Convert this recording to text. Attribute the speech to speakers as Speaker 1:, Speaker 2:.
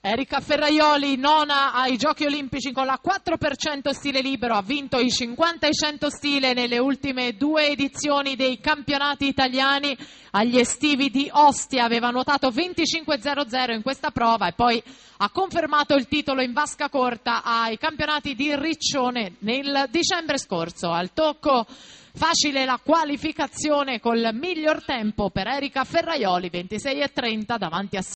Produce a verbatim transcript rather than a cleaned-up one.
Speaker 1: Erika Ferraioli, nona ai Giochi Olimpici con la quattro per cento stile libero, ha vinto i cinquanta e cento stile nelle ultime due edizioni dei campionati italiani. Agli estivi di Ostia aveva nuotato venticinque zero zero in questa prova e poi ha confermato il titolo in vasca corta ai campionati di Riccione nel dicembre scorso. Al tocco facile la qualificazione col miglior tempo per Erika Ferraioli, ventisei e trenta davanti a